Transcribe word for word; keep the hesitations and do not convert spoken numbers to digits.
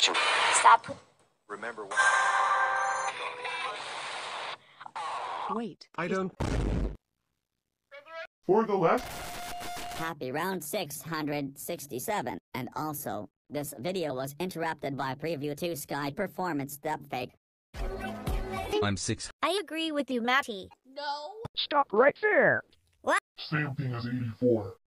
Watching. Stop. Remember what? Wait. I don't... For the left? Happy round six hundred sixty-seven. And also, this video was interrupted by preview two Sky Performance Deepfake. I'm six. I agree with you, Matty. No. Stop right there. Same thing as eighty-four.